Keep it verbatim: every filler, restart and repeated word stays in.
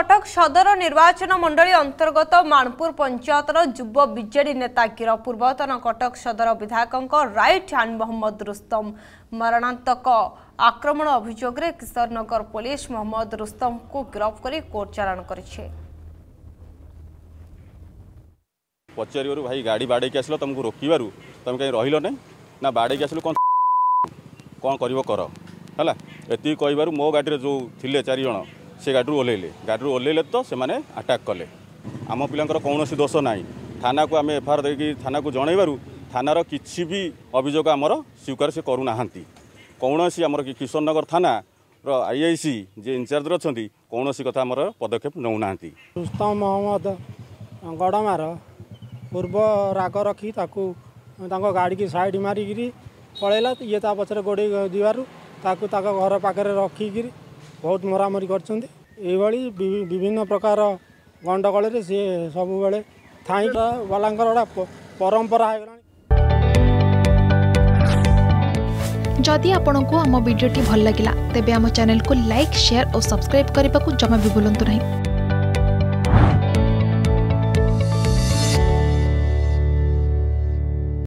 कटक सदर निर्वाचन मंडली अंतर्गत मानपुर पंचायतर युव बीजेडी नेता गिरफ। पूर्वतन कटक सदर विधायक राइट हैंड मोहम्मद रुस्तम मरणांतक आक्रमण अभियोग में किशोरनगर पुलिस मोहम्मद रुस्तम को गिरफ कर कोर्ट चालाण करिछे। पचार भाई गाड़ी बाड़े की आसल तुमको रोकबार तुम कहीं रहिल ना ना बाड़े की आसल कौन कौन कर कर है ये कहबार मो गाड़ी जो थे चारिज से गाड़ी ओल्ले गाड़ी ओल्ले तो से आटाक कले आम पिलांकर कौन दोष ना थाना को आम एफआईआर देकी थाना को जनइबारू थानार किसी भी अभियोग आमर स्वीकार से करूना कौन सी आमर किशोरनगर थाना आईआईसी जे इनचार्ज अच्छा कौन सी कथा आमर पदक्षेप नौना। रुस्तम मोहम्मद गड़मार पूर्व राग रखी ताकू गाड़ी की साइड मारिकी पलैला ये पचर गोड़े दिवार घर पाखे रखिकी बहुत मरामरी कर विभिन्न प्रकार गंडगोल सी सब बेले थाई वालांकर गोटा परंपरा है। जदि आपंक आम भिडी भल लगा तेब आम चैनल को लाइक शेयर और सब्सक्राइब करने को जमा भी भूलु नहीं।